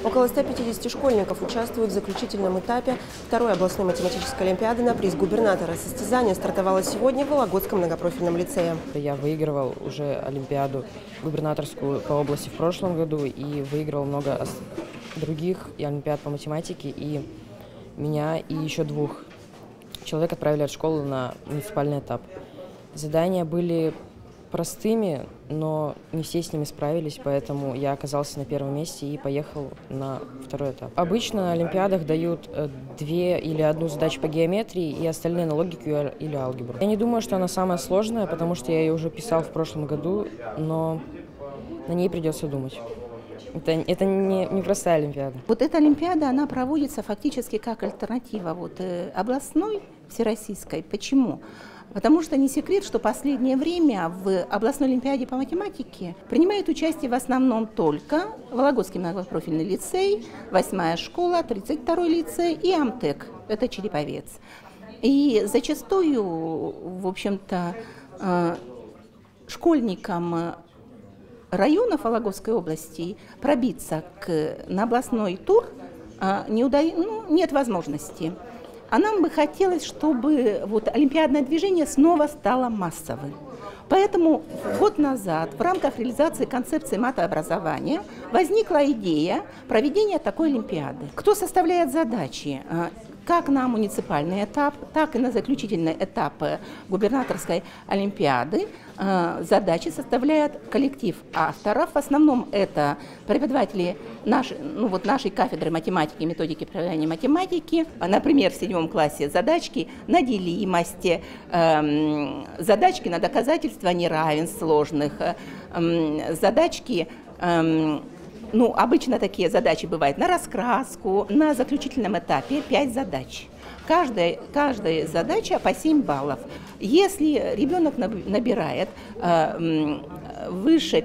Около 150 школьников участвуют в заключительном этапе второй областной математической олимпиады на приз губернатора. Состязание стартовало сегодня в Вологодском многопрофильном лицее. Я выигрывал уже олимпиаду губернаторскую по области в прошлом году и выиграл много других и олимпиад по математике. И меня и еще 2 человек отправили от школы на муниципальный этап. Задания были простыми, но не все с ними справились, поэтому я оказался на 1-м месте и поехал на 2-й этап. Обычно на олимпиадах дают 2 или 1 задачу по геометрии и остальные на логику или алгебру. Я не думаю, что она самая сложная, потому что я ее уже писал в прошлом году, но на ней придется думать. Это не простая олимпиада. Вот эта олимпиада, она проводится фактически как альтернатива областной всероссийской. Почему? Потому что не секрет, что последнее время в областной олимпиаде по математике принимают участие в основном только Вологодский многопрофильный лицей, 8-я школа, 32-й лицей и Амтек, это Череповец. И зачастую, в общем-то, школьникам районов Вологодской области пробиться на областной тур нет возможности. А нам бы хотелось, чтобы олимпиадное движение снова стало массовым. Поэтому год назад в рамках реализации концепции матообразования возникла идея проведения такой олимпиады. Кто составляет задачи? Как на муниципальный этап, так и на заключительный этап губернаторской олимпиады задачи составляет коллектив авторов. В основном это преподаватели нашей кафедры математики и методики преподавания математики. Например, в 7 классе задачки на делимость, задачки на доказательство неравенств сложных, задачки... Обычно такие задачи бывают на раскраску. На заключительном этапе 5 задач. Каждая задача по 7 баллов. Если ребенок набирает выше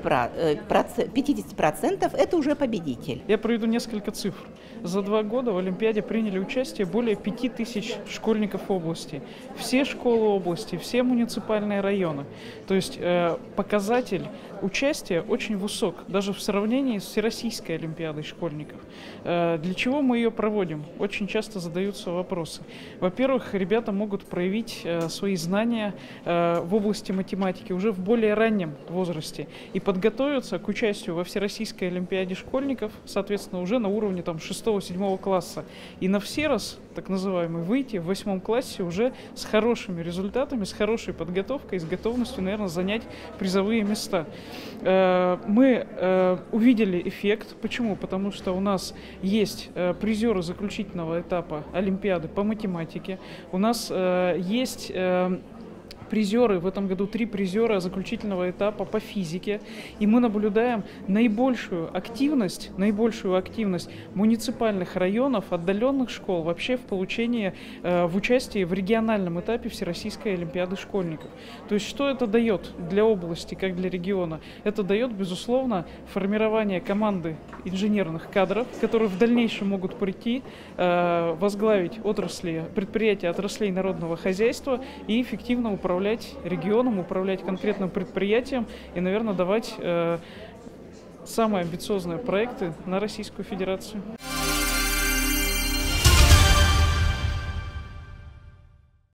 50%, это уже победитель. Я приведу несколько цифр. За 2 года в Олимпиаде приняли участие более 5000 школьников области. Все школы области, все муниципальные районы. То есть показатель участия очень высок, даже в сравнении с Всероссийской олимпиадой школьников. Для чего мы ее проводим? Очень часто задаются вопросы. Во-первых, ребята могут проявить свои знания в области математики уже в более раннем возрасте и подготовиться к участию во Всероссийской олимпиаде школьников, соответственно, уже на уровне 6-7 класса. И на всерос, так называемый, выйти в 8 классе уже с хорошими результатами, с хорошей подготовкой, с готовностью, наверное, занять призовые места. Мы увидели эффект. Почему? Потому что у нас есть призеры заключительного этапа олимпиады по математике. У нас есть призеры, в этом году 3 призера заключительного этапа по физике. И мы наблюдаем наибольшую активность муниципальных районов, отдаленных школ вообще в получении, в участии в региональном этапе Всероссийской олимпиады школьников. То есть что это дает для области, как для региона? Это дает, безусловно, формирование команды инженерных кадров, которые в дальнейшем могут прийти, возглавить предприятия отраслей народного хозяйства и эффективно управлять регионом, управлять конкретным предприятием и, наверное, давать самые амбициозные проекты на Российскую Федерацию.